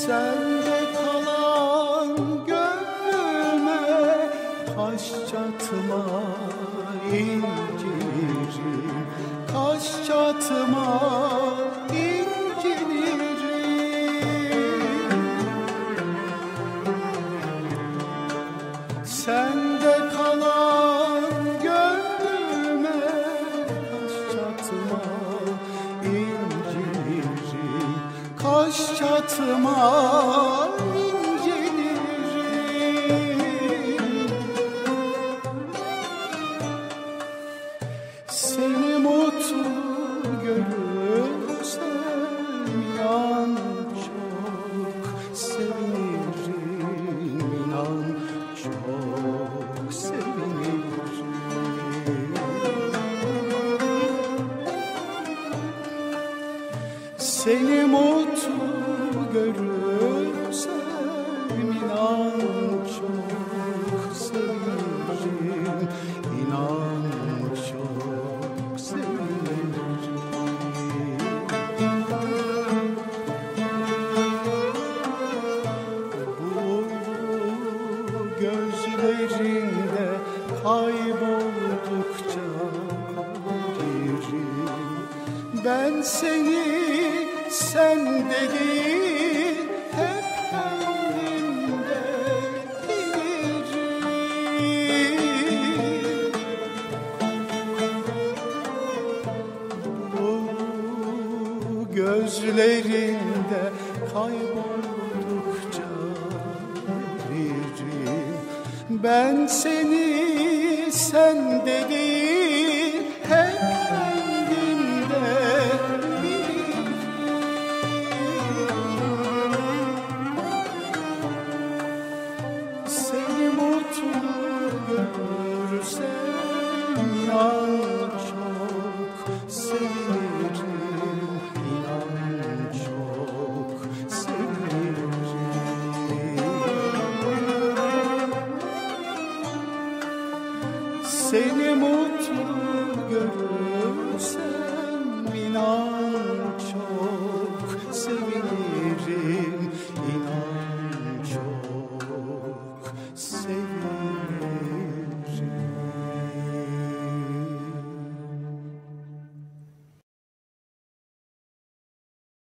Sende kalan gönlüme taş çatma incirim, taş çatma incirim. Sende kalan gönlüme taş çatma incirim, kaş çatma incelirim. Seni mutlu görürsem inan çok sevinirim, inan çok sevinirim. Seni mutlu görürsem inan çok sevinirim, inan çok sevinirim. Bu gözlerinde kayboldukça girim, ben seni sende değil hep kendimde bilirim. Bu gözlerinde kayboldukça bilirim, ben seni sende değil